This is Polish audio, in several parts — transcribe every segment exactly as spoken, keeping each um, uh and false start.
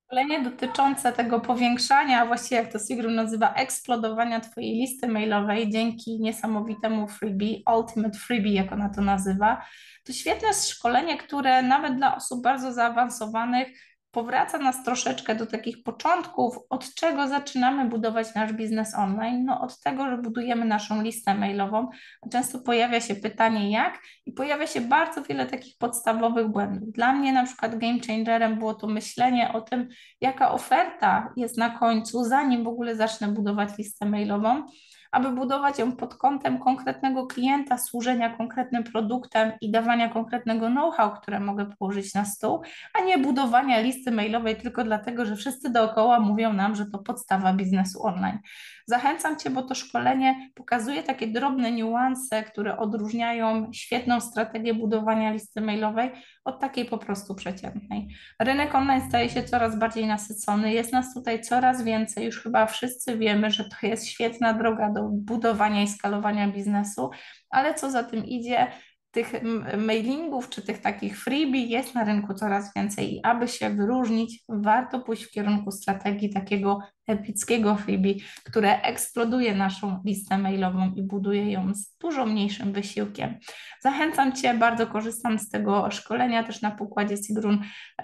Szkolenie dotyczące tego powiększania, a właściwie jak to Sigrun nazywa, eksplodowania Twojej listy mailowej dzięki niesamowitemu freebie, Ultimate Freebie, jak ona to nazywa. To świetne szkolenie, które nawet dla osób bardzo zaawansowanych powraca nas troszeczkę do takich początków, od czego zaczynamy budować nasz biznes online. No od tego, że budujemy naszą listę mailową. Często pojawia się pytanie jak i pojawia się bardzo wiele takich podstawowych błędów. Dla mnie na przykład game changerem było to myślenie o tym, jaka oferta jest na końcu, zanim w ogóle zacznę budować listę mailową, aby budować ją pod kątem konkretnego klienta, służenia konkretnym produktem i dawania konkretnego know-how, które mogę położyć na stół, a nie budowania listy mailowej tylko dlatego, że wszyscy dookoła mówią nam, że to podstawa biznesu online. Zachęcam Cię, bo to szkolenie pokazuje takie drobne niuanse, które odróżniają świetną strategię budowania listy mailowej od takiej po prostu przeciętnej. Rynek online staje się coraz bardziej nasycony, jest nas tutaj coraz więcej, już chyba wszyscy wiemy, że to jest świetna droga do budowania i skalowania biznesu, ale co za tym idzie, tych mailingów czy tych takich freebie jest na rynku coraz więcej i aby się wyróżnić, warto pójść w kierunku strategii takiego epickiego freebie, które eksploduje naszą listę mailową i buduje ją z dużo mniejszym wysiłkiem. Zachęcam Cię, bardzo korzystam z tego szkolenia też na pokładzie Sigrun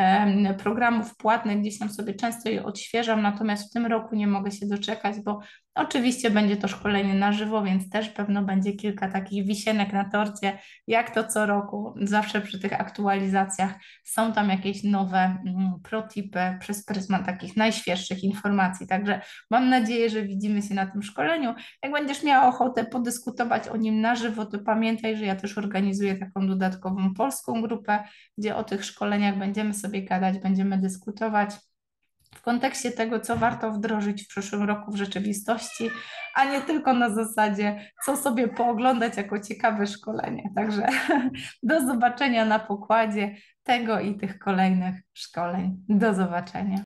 programów płatnych, gdzieś tam sobie często je odświeżam, natomiast w tym roku nie mogę się doczekać, bo oczywiście będzie to szkolenie na żywo, więc też pewno będzie kilka takich wisienek na torcie, jak to co roku. Zawsze przy tych aktualizacjach są tam jakieś nowe mm, protipy przez pryzmat takich najświeższych informacji. Także mam nadzieję, że widzimy się na tym szkoleniu. Jak będziesz miała ochotę podyskutować o nim na żywo, to pamiętaj, że ja też organizuję taką dodatkową polską grupę, gdzie o tych szkoleniach będziemy sobie gadać, będziemy dyskutować w kontekście tego, co warto wdrożyć w przyszłym roku w rzeczywistości, a nie tylko na zasadzie, co sobie pooglądać jako ciekawe szkolenie. Także do zobaczenia na pokładzie tego i tych kolejnych szkoleń. Do zobaczenia.